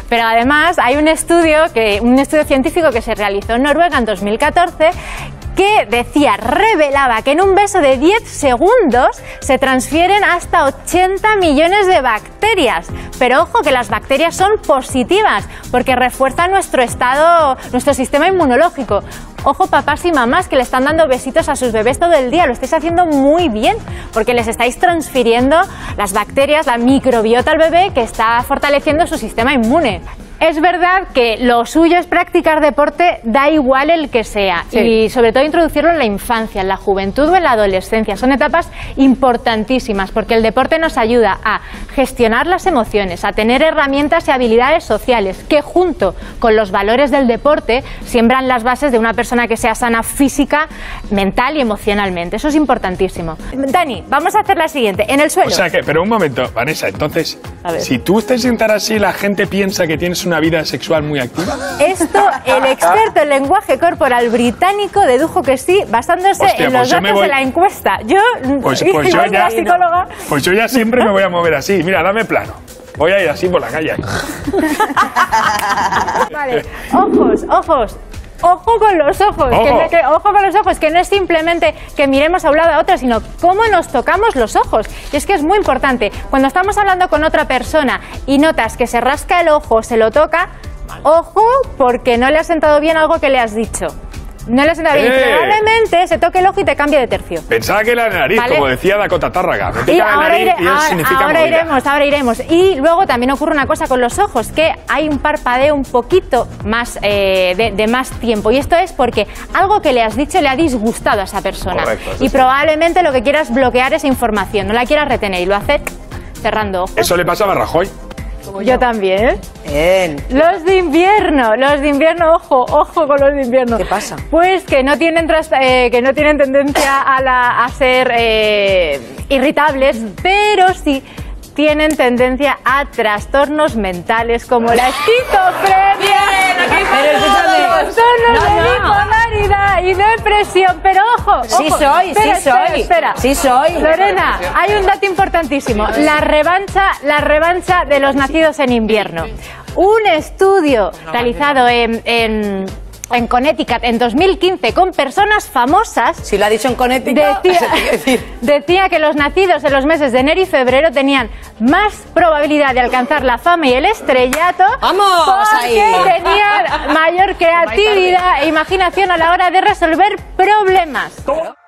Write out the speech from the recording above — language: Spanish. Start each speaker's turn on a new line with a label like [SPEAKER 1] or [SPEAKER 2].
[SPEAKER 1] Pero además hay un estudio científico que se realizó en Noruega en 2014 que revelaba que en un beso de 10 segundos se transfieren hasta 80 millones de bacterias. Pero ojo, que las bacterias son positivas porque refuerzan nuestro sistema inmunológico. Ojo, papás y mamás que le están dando besitos a sus bebés todo el día, lo estáis haciendo muy bien porque les estáis transfiriendo las bacterias, la microbiota al bebé que está fortaleciendo su sistema inmune. Es verdad que lo suyo es practicar deporte, da igual el que sea, sí. Y sobre todo introducirlo en la infancia, en la juventud o en la adolescencia. Son etapas importantísimas porque el deporte nos ayuda a gestionar las emociones, a tener herramientas y habilidades sociales que junto con los valores del deporte siembran las bases de una persona que sea sana física, mental y emocionalmente. Eso es importantísimo. Dani, vamos a hacer la siguiente, en el suelo.
[SPEAKER 2] O sea que, pero un momento, Vanessa, entonces, si tú te sentaras así, la gente piensa que tienes una vida sexual muy activa.
[SPEAKER 1] Esto, el experto en lenguaje corporal británico dedujo que sí, basándose en los datos de la encuesta.
[SPEAKER 2] Pues yo ya siempre me voy a mover así. Mira, dame plano. Voy a ir así por la calle.
[SPEAKER 1] Vale, ojos. Ojo con los ojos, ojo con los ojos, que no es simplemente que miremos a un lado a otro, sino cómo nos tocamos los ojos. Y es que es muy importante, cuando estamos hablando con otra persona y notas que se rasca el ojo, se lo toca, ojo, porque no le ha sentado bien algo que le has dicho. No le ha sentado bien, probablemente se toque el ojo y te cambie de tercio.
[SPEAKER 2] Pensaba que era la nariz, ¿vale? Como decía Dakota Tárraga.
[SPEAKER 1] Ahora iremos. Y luego también ocurre una cosa con los ojos, que hay un parpadeo un poquito más de más tiempo. Y esto es porque algo que le has dicho le ha disgustado a esa persona. Correcto, y probablemente lo que quieras es bloquear esa información, no la quieras retener y lo haces cerrando ojos.
[SPEAKER 2] Eso le pasaba a Rajoy.
[SPEAKER 1] Yo también.
[SPEAKER 3] Bien.
[SPEAKER 1] Los de invierno, ojo con los de invierno.
[SPEAKER 3] ¿Qué pasa?
[SPEAKER 1] Pues que no tienen tendencia a ser irritables, pero sí tienen tendencia a trastornos mentales como la esquizofrenia, trastornos de bipolaridad y depresión. Pero ojo,
[SPEAKER 3] sí soy. Sí soy.
[SPEAKER 1] Lorena, hay un dato importantísimo, la revancha de los nacidos en invierno. Un estudio realizado en Connecticut en 2015 con personas famosas.
[SPEAKER 3] Si lo ha dicho en Connecticut,
[SPEAKER 1] decía que los nacidos en los meses de enero y febrero tenían más probabilidad de alcanzar la fama y el estrellato.
[SPEAKER 3] ¡Vamos!
[SPEAKER 1] Porque tenían mayor creatividad e imaginación a la hora de resolver problemas.